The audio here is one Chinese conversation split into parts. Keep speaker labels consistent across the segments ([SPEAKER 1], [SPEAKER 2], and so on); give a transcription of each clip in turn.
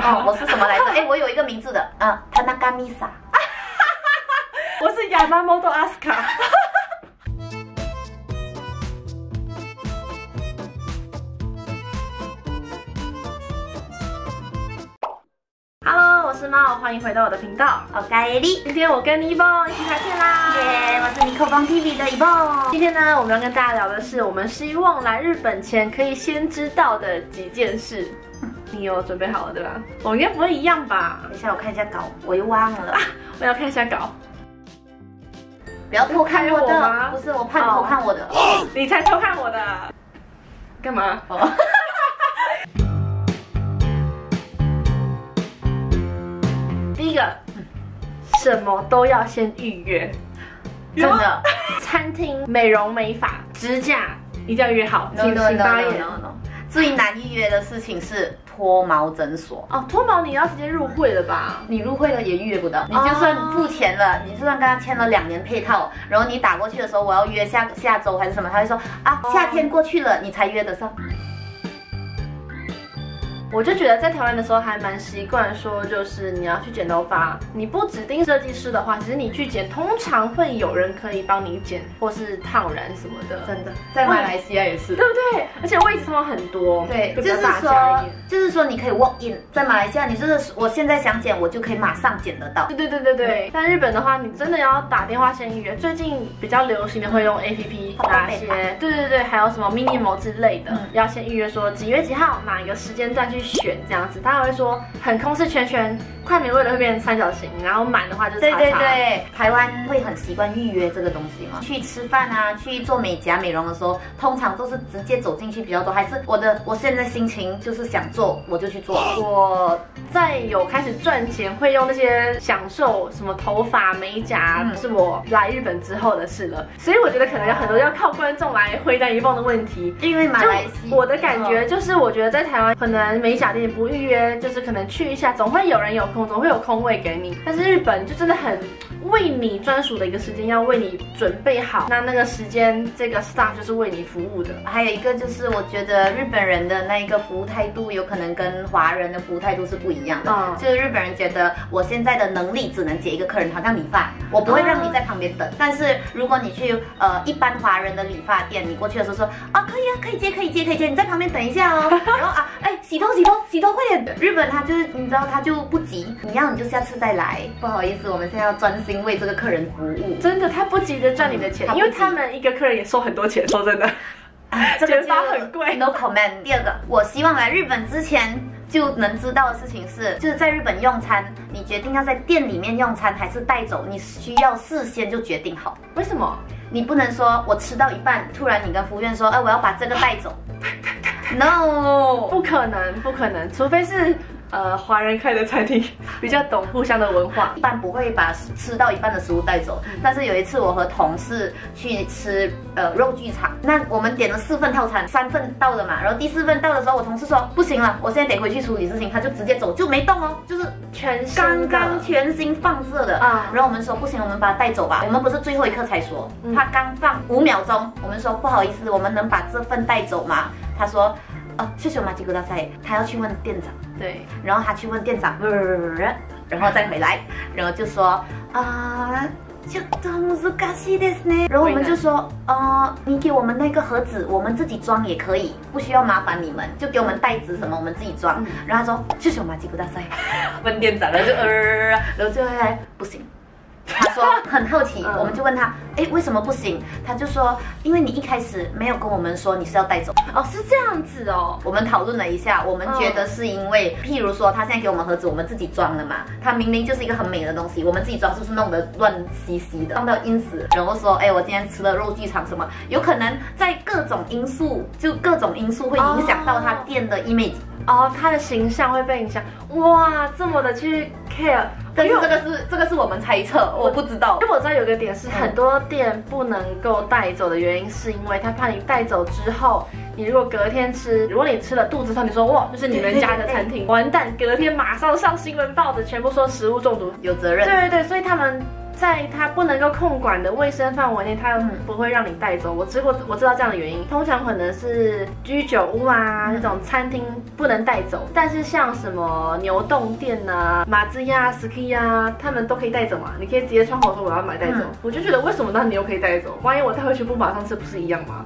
[SPEAKER 1] 好，我是什么来着？哎，我有一个名字的，Tanaka Misa。
[SPEAKER 2] 我是Yamamoto Asuka。Hello， 我是猫，欢迎回到我的频道。
[SPEAKER 1] 我是艾莉，
[SPEAKER 2] 今天我跟尼波一起拍片啦。
[SPEAKER 1] 耶，我是尼克邦 TV 的一波。
[SPEAKER 2] 今天呢，我们要跟大家聊的是，我们希望来日本前可以先知道的几件事。你有准备好了对吧？我应该不会一样吧？
[SPEAKER 1] 等一下我看一下稿，我又忘了。
[SPEAKER 2] 我要看一下稿。
[SPEAKER 1] 不要偷看我的
[SPEAKER 2] 吗？
[SPEAKER 1] 不是，我怕你偷看我的。
[SPEAKER 2] 你才偷看我的。干嘛？第一个，什么都要先预约，
[SPEAKER 1] 真的。
[SPEAKER 2] 餐厅、美容美发、指甲一定要约好，请发言。
[SPEAKER 1] 最难预约的事情是脱毛诊所
[SPEAKER 2] 哦，脱毛你要直接入会了吧？
[SPEAKER 1] 你入会了也预约不到，你就算付钱了，你就算跟他签了2年配套，然后你打过去的时候，我要约下周还是什么，他会说啊，夏天过去了，你才约得上。
[SPEAKER 2] 我就觉得在台湾的时候还蛮习惯说，就是你要去剪头发，你不指定设计师的话，其实你去剪，通常会有人可以帮你剪，或是烫染什么的。
[SPEAKER 1] 真的，在马来西亚也是，
[SPEAKER 2] 对不对？而且位置通常很多，
[SPEAKER 1] 对，就是说你可以 walk in， 在马来西亚，你就是我现在想剪，我就可以马上剪得到。
[SPEAKER 2] 对。但日本的话，你真的要打电话先预约。最近比较流行的会用 APP 哪些？对，还有什么 Minimo 之类的，要先预约说几月几号哪一个时间段去选这样子，他还会说很空是圈圈，快没位了会变成三角形，然后满的话就是叉叉。
[SPEAKER 1] 对，台湾会很习惯预约这个东西嘛。去吃饭啊，去做美甲美容的时候，通常都是直接走进去比较多，还是我现在心情就是想做我就去做。
[SPEAKER 2] 我在有开始赚钱，会用那些享受什么头发美甲，是我来日本之后的事了。所以我觉得可能有很多要靠观众来回答一梦的问题，
[SPEAKER 1] 因为马来西亚
[SPEAKER 2] 我的感觉就是，我觉得在台湾可能美甲店不预约，就是可能去一下，总会有人有空，总会有空位给你。但是日本就真的很为你专属的一个时间，要为你准备好，那个时间这个 staff 就是为你服务的。
[SPEAKER 1] 还有一个就是，我觉得日本人的那一个服务态度，有可能跟华人的服务态度是不一样的。就是日本人觉得我现在的能力只能接一个客人，好像理发，我不会让你在旁边等。但是如果你去一般华人的理发店，你过去的时候说啊可以啊，可以接，你在旁边等一下哦。然后洗头快点。日本他就是你知道他就不急，你就下次再来。不好意思，我们现在要专心为这个客人服务。
[SPEAKER 2] 真的，他不急着赚你的钱，因为他们一个客人也收很多钱。说真的，
[SPEAKER 1] 这个
[SPEAKER 2] 剪发很贵。
[SPEAKER 1] No comment。第二个，我希望来日本之前就能知道的事情是，就是在日本用餐，你决定要在店里面用餐还是带走，你需要事先就决定好。
[SPEAKER 2] 为什么？
[SPEAKER 1] 你不能说我吃到一半，突然你跟服务员说，我要把这个带走。No，
[SPEAKER 2] 不可能，除非是华人开的餐厅比较懂互相的文化，
[SPEAKER 1] 一般不会把吃到一半的食物带走。但是有一次我和同事去吃肉剧场，那我们点了4份套餐，3份到了嘛，然后第4份到的时候，我同事说不行了，我现在得回去处理事情，他就直接走，就没动哦，就是刚刚全新放射的然后我们说不行，我们把它带走吧。我们不是最后一刻才说，他刚放5秒钟，我们说不好意思，我们能把这份带走吗？他说谢谢马吉古大赛，他要去问店长。
[SPEAKER 2] 对，
[SPEAKER 1] 然后他去问店长，然后再回来，然后就说ちょっと難しいですね。然后我们就说你给我们那个盒子，我们自己装也可以，不需要麻烦你们，就给我们袋子什么，我们自己装。然后他说谢谢马吉古大赛，问店长，然后就然后最后不行。他说很好奇，我们就问他，为什么不行？他就说，因为你一开始没有跟我们说你是要带走。
[SPEAKER 2] 是这样子哦。
[SPEAKER 1] 我们讨论了一下，我们觉得是因为，譬如说他现在给我们盒子，我们自己装了嘛，他明明就是一个很美的东西，我们自己装是不是弄得乱兮兮的，放到因此，然后说，我今天吃了肉剧场什么，有可能在各种因素会影响到他店的 image。
[SPEAKER 2] 他的形象会被影响。哇，这么的去 care。
[SPEAKER 1] 但是这个是我们猜测，我不知道。
[SPEAKER 2] 因为我知道有个点是，很多店不能够带走的原因，是因为他怕你带走之后，你如果隔天吃，如果你吃了肚子痛，你说哇，就是你们家的餐厅，完蛋，隔天马上上新闻报纸，全部说食物中毒，
[SPEAKER 1] 有责任。
[SPEAKER 2] 对，所以他们在它不能够控管的卫生范围内，它不会让你带走。我知道这样的原因，通常可能是居酒屋啊那种餐厅不能带走，但是像什么牛洞店啊、马自亚、ski 啊，他们都可以带走嘛。你可以直接窗口说我要买带走，我就觉得为什么那你又可以带走？万一我带回去不马上吃，不是一样吗？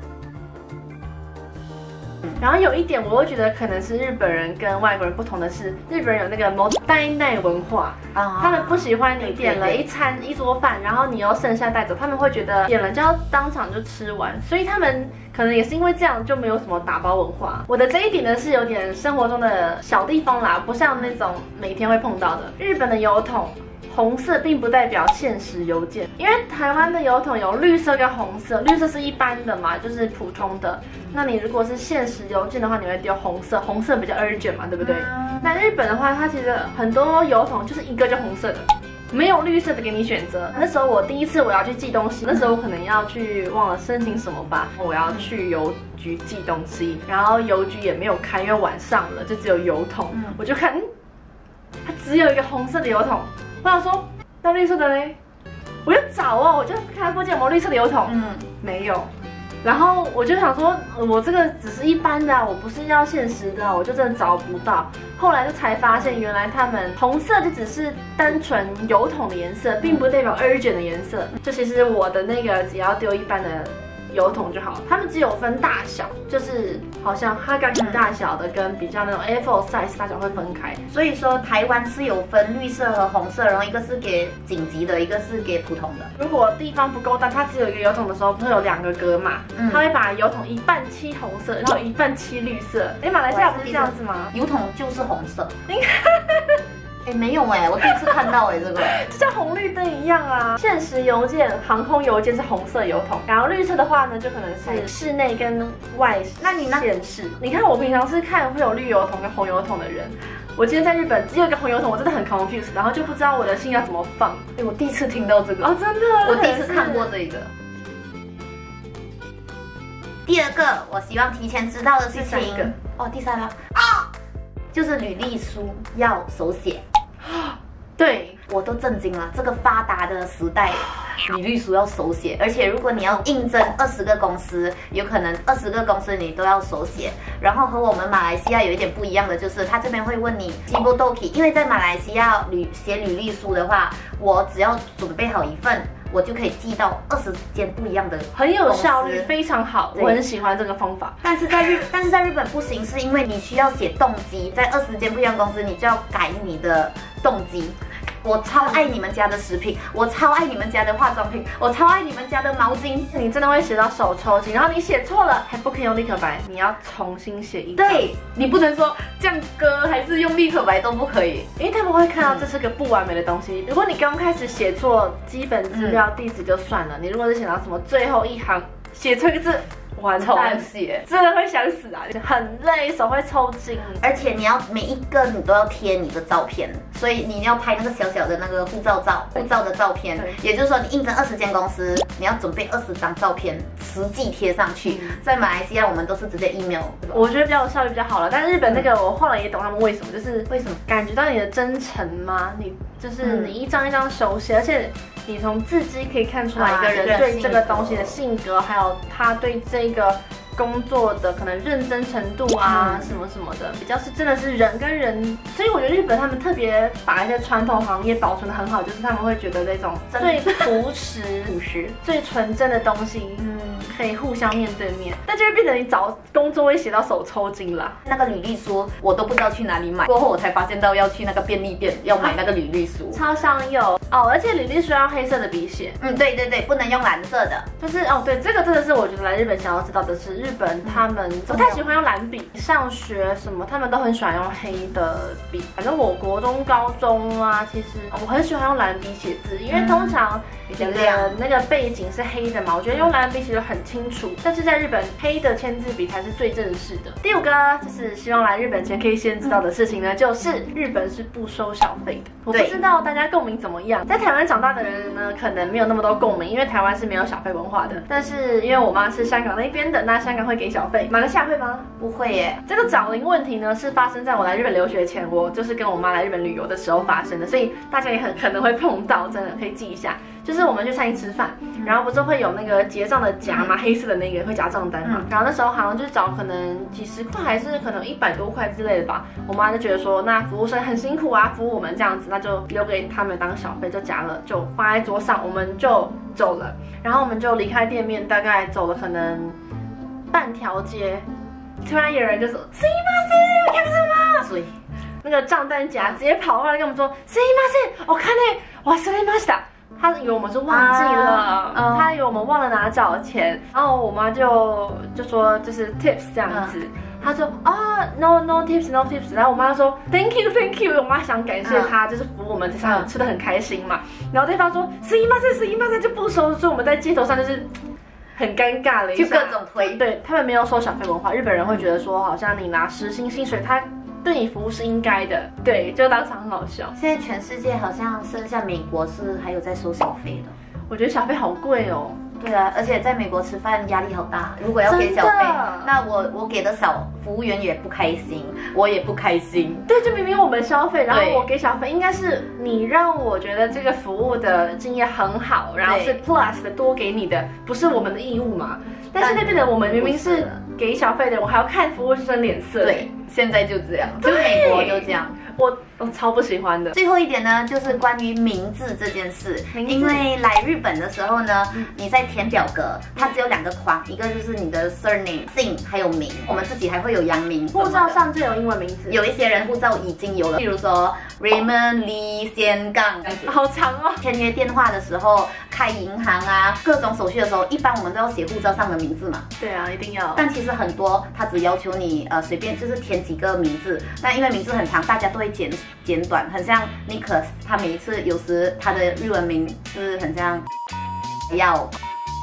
[SPEAKER 2] 然后有一点，我会觉得可能是日本人跟外国人不同的是，日本人有那个もったいない文化他们不喜欢你点了一桌饭，然后你又剩下带走，他们会觉得点了就要当场就吃完，所以他们可能也是因为这样就没有什么打包文化。我的这一点呢是有点生活中的小地方啦，不像那种每天会碰到的。日本的邮筒红色并不代表限时邮件，因为台湾的邮筒有绿色跟红色，绿色是一般的嘛，就是普通的。那你如果是限时邮件的话，你会丢红色，红色比较 urgent 嘛，对不对？那日本的话，它其实很多邮筒就是一个就红色的，没有绿色的给你选择。那时候我第一次我要去寄东西，那时候我可能要去忘了申请什么吧，我要去邮局寄东西，然后邮局也没有开，因为晚上了，就只有邮筒。我就看，它只有一个红色的邮筒。我想说，那绿色的呢？我就找哦，我就看附近有没有绿色的邮筒，没有。然后我就想说，我这个只是一般的，我不是要限时的，我就真的找不到。后来就才发现，原来他们红色就只是单纯邮筒的颜色，并不代表 urgent 的颜色。就其实我的那个只要丢一般的邮筒就好，他们只有分大小，就是好像哈嘎米大小的跟比较那种 A4 size 大小会分开。
[SPEAKER 1] 所以说台湾是有分绿色和红色，然后一个是给紧急的，一个是给普通的。
[SPEAKER 2] 如果地方不够大，它只有一个邮筒的时候，不是有2个格嘛？它会把邮筒一半漆红色，然后一半漆绿色。马来西亚不是这样子吗？
[SPEAKER 1] 邮筒就是红色。你看。没有我第一次看到这个，
[SPEAKER 2] 就像红绿灯一样啊。限时邮件、航空邮件是红色邮筒，然后绿色的话呢，就可能是室内跟外县市。你看我平常是看会有绿邮筒跟红邮筒的人，我今天在日本只有一个红邮筒，我真的很 confused， 然后就不知道我的信要怎么放。
[SPEAKER 1] 我第一次听到这个
[SPEAKER 2] 哦，真的，
[SPEAKER 1] 我第一次看过这个。第二个，我希望提前知道的事情，第三个就是履历书要手写。
[SPEAKER 2] 对，
[SPEAKER 1] 我都震惊了，这个发达的时代，履历书要手写，而且如果你要应征20个公司，有可能20个公司你都要手写。然后和我们马来西亚有一点不一样的就是，他这边会问你基不都可以，因为在马来西亚写履历书的话，我只要准备好一份，我就可以寄到20间不一样的公司，
[SPEAKER 2] 很有效率，非常好，我很喜欢这个方法。
[SPEAKER 1] 但是在日本不行，是因为你需要写动机，在20间不一样的公司，你就要改你的动机。我超爱你们家的食品，我超爱你们家的化妆品，我超爱你们家的毛巾。
[SPEAKER 2] 你真的会写到手抽筋，然后你写错了还不可以用立可白，你要重新写一张。
[SPEAKER 1] 对，你不能说这样割还是用立可白都不可以，
[SPEAKER 2] 因为他们会看到这是个不完美的东西。如果你刚开始写错基本资料地址就算了，你如果是写到什么最后一行写错一个字，完蛋写，真的会想死啊，很累，手会抽筋，
[SPEAKER 1] 而且你要每一个你都要贴你的照片，所以你要拍那个小小的那个护照的照片，也就是说你应征20间公司，你要准备20张照片，实际贴上去。在马来西亚我们都是直接 email，
[SPEAKER 2] 我觉得比较效率比较好了。但是日本那个我后来也懂他们为什么，就是为什么感觉到你的真诚吗？你就是你一张一张手写，而且你从字迹可以看出来一个人对这个东西的性格，还有他对这个工作的可能认真程度啊，什么什么的，比较是真的是人跟人。所以我觉得日本他们特别把一些传统行业保存得很好，就是他们会觉得那种最朴实、最纯真的东西，可以互相面对面。那就会变成你找工作会写到手抽筋啦。
[SPEAKER 1] 那个履历书我都不知道去哪里买，过后我才发现到要去那个便利店要买那个履历书。
[SPEAKER 2] 超商有哦，而且履历书要黑色的笔写。
[SPEAKER 1] 对对对，不能用蓝色的。
[SPEAKER 2] 就是对，这个真的是我觉得来日本想要知道的是，日本他们不太喜欢用蓝笔，上学什么他们都很喜欢用黑的笔。反正我国中、高中啊，其实我很喜欢用蓝笔写字，因为通常你的那个背景是黑的嘛，我觉得用蓝笔写就很清楚，但是在日本黑的签字笔才是最正式的。第5个就是希望来日本前可以先知道的事情呢，就是日本是不收小费的。我不知道大家共鸣怎么样，在台湾长大的人呢，可能没有那么多共鸣，因为台湾是没有小费文化的。但是因为我妈是香港那边的，那香港会给小费，马来西亚会吗？
[SPEAKER 1] 不会耶。
[SPEAKER 2] 这个找零问题呢，是发生在我来日本留学前，我就是跟我妈来日本旅游的时候发生的，所以大家也很可能会碰到，真的可以记一下。就是我们去餐厅吃饭，然后不是会有那个结账的夹嘛，黑色的那个会夹账单嘛，然后那时候好像就是找可能几十块，还是可能100多块之类的吧。我妈就觉得说，那服务生很辛苦啊，服务我们这样子，那就留给他们当小费，就夹了，就放在桌上，我们就走了。然后我们就离开店面，大概走了可能半条街，突然有人就说：“すいません，お客様。”所以那个账单夹直接跑过来跟我们说：“すいません、お金忘れました。”他以为我们是忘记了，他以为我们忘了拿找钱，然后我妈就说就是 tips 这样子，他说no tips no tips， 然后我妈就说 thank you， 我妈想感谢他，就是服务我们吃得很开心嘛，然后对方说すいません就不收，所以我们在街头上就是很尴尬了一下，
[SPEAKER 1] 就各种推，
[SPEAKER 2] 对他们没有收小费文化，日本人会觉得说好像你拿时薪薪水，他对你服务是应该的，对，就当场很好笑。
[SPEAKER 1] 现在全世界好像剩下美国是还有在收小费的，
[SPEAKER 2] 我觉得小费好贵哦。
[SPEAKER 1] 对啊，而且在美国吃饭压力好大，如果要给小费，那我给的少，服务员也不开心，我也不开心。
[SPEAKER 2] 对，就明明我们消费，然后我给小费，应该是你让我觉得这个服务的经验很好，然后是 plus 的多给你的，不是我们的义务嘛。但是那边的我们明明是给小费的，我还要看服务生脸色。
[SPEAKER 1] 对，现在就这样，就美国就这样。
[SPEAKER 2] 我超不喜欢的。
[SPEAKER 1] 最后一点呢，就是关于名字这件事。因为来日本的时候呢，你在填表格，它只有2个框，一个就是你的 surname 姓，还有名。我们自己还会有洋名。
[SPEAKER 2] 护照上就有英文名字，
[SPEAKER 1] 有一些人护照已经有了，譬如说 Raymond Lee 先杠，
[SPEAKER 2] 好长哦。
[SPEAKER 1] 签约电话的时候，开银行啊，各种手续的时候，一般我们都要写护照上的名字嘛。
[SPEAKER 2] 对啊，一定要。
[SPEAKER 1] 但其实很多他只要求你随便就是填几个名字，但因为名字很长，大家都会简短，很像 Nicholas， 他每一次有时他的日文名是很像要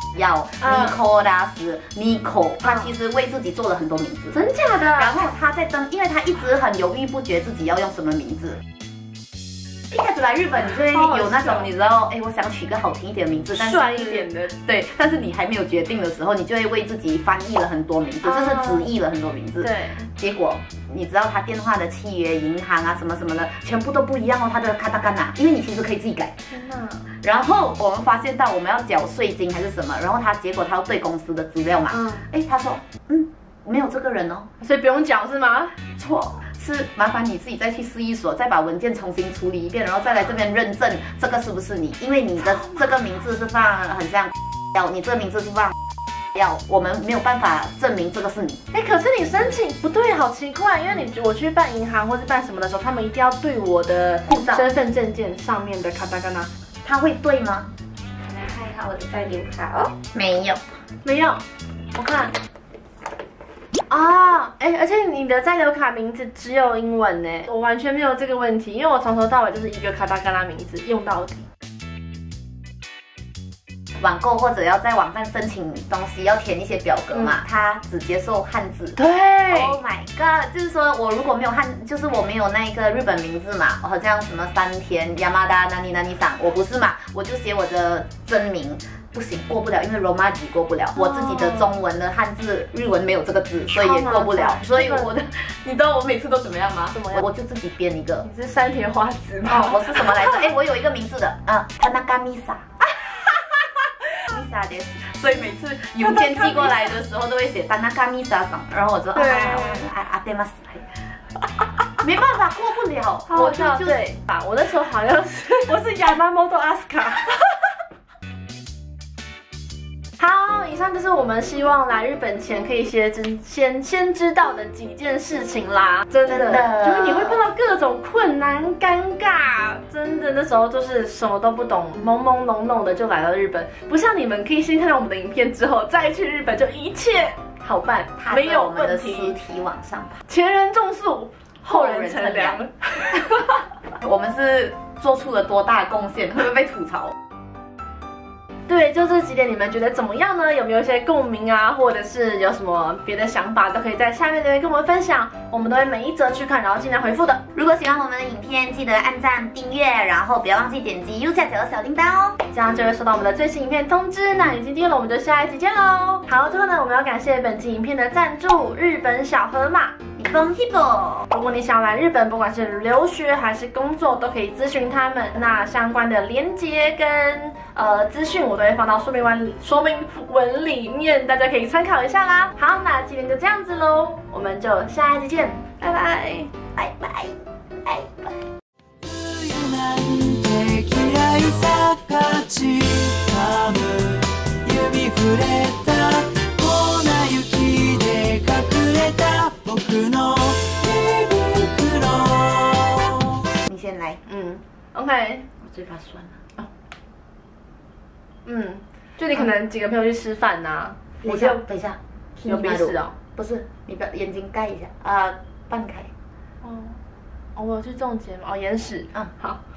[SPEAKER 1] Nicholas， 他其实为自己做了很多名字，
[SPEAKER 2] 真假的。
[SPEAKER 1] 然后他在因为他一直很犹豫不决自己要用什么名字。一开始来日本，你就会有那种你知道，我想取个好听一点的名字，但是
[SPEAKER 2] 帅一点的，
[SPEAKER 1] 对，但是你还没有决定的时候，你就会为自己翻译了很多名字，就是直译了很多名字。
[SPEAKER 2] 对，
[SPEAKER 1] 结果你知道他电话的契约、银行啊什么什么的，全部都不一样哦，他的卡塔干哪，因为你其实可以自己改。
[SPEAKER 2] 天哪！
[SPEAKER 1] 然后我们发现到我们要缴税金还是什么，然后结果他要对公司的资料嘛，他说没有这个人哦，
[SPEAKER 2] 所以不用缴是吗？
[SPEAKER 1] 错。是麻烦你自己再去市役所，再把文件重新处理一遍，然后再来这边认证这个是不是你，因为你的这个名字是放很像你这个名字是放我们没有办法证明这个是你。
[SPEAKER 2] 可是你申请不对，好奇怪，因为我去办银行或是办什么的时候，他们一定要对我的护照、身份证件上面的卡达干呐，
[SPEAKER 1] 他会对吗？
[SPEAKER 3] 来看一下我的在留卡哦，
[SPEAKER 1] 没有，
[SPEAKER 2] 我看。而且你的在留卡名字只有英文呢，我完全没有这个问题，因为我从头到尾就是一个卡达干拉名字用到底。
[SPEAKER 1] 网购或者要在网站申请东西，要填一些表格嘛，他只接受汉字。
[SPEAKER 2] 对
[SPEAKER 1] ，Oh my god， 就是说我如果没有就是我没有那个日本名字嘛，好像什么山田Yamada哪里桑，我不是嘛，我就写我的真名。不行，过不了，因为 Romaji 过不了，我自己的中文的汉字，日文没有这个字，所以也过不了。所以你知道我每次都怎么样吗？
[SPEAKER 2] 怎么样？
[SPEAKER 1] 我就自己编一个。
[SPEAKER 2] 你是山田花子吗？
[SPEAKER 1] 我是什么来着？我有一个名字的，Tanaka Misa。Misa です。所以每次邮件寄过来的时候都会写 Tanaka Misa さん，然后我就当てます。没办法，过不了。
[SPEAKER 2] 我那时候好像是我是Yamamoto Asuka。好，以上就是我们希望来日本前可以先知道的几件事情啦。真的，就是你会碰到各种困难、尴尬，真的那时候就是什么都不懂，朦朦胧胧的就来到日本，不像你们可以先看到我们的影片之后再去日本，就一切好办，没有问题。
[SPEAKER 1] 实体往上爬，
[SPEAKER 2] 前人种树，后人乘凉。
[SPEAKER 1] 我们是做出了多大的贡献？会不会被吐槽？
[SPEAKER 2] 对，就这几点你们觉得怎么样呢？有没有一些共鸣啊，或者是有什么别的想法，都可以在下面留言跟我们分享，我们都会每一则去看，然后尽量回复的。
[SPEAKER 1] 如果喜欢我们的影片，记得按赞、订阅，然后不要忘记点击右下角的小铃铛哦，
[SPEAKER 2] 这样就会收到我们的最新影片通知。那已经订阅了，我们就下一集见喽。好，最后呢，我们要感谢本期影片的赞助日本小河马。如果你想来日本，不管是留学还是工作，都可以咨询他们。那相关的连结跟资讯，我都会放到说明文里面，大家可以参考一下啦。好，那今天就这样子喽，我们就下一集见，拜拜，
[SPEAKER 1] 拜拜，拜拜。你先来。
[SPEAKER 2] OK。
[SPEAKER 1] 我嘴巴酸了。
[SPEAKER 2] 就你可能几个朋友去吃饭呐，
[SPEAKER 1] 等一下，等一下，
[SPEAKER 2] 有鼻屎哦？
[SPEAKER 1] 不是，你把眼睛盖一下啊，半开。
[SPEAKER 2] 我有去种睫毛，眼屎。
[SPEAKER 1] 好。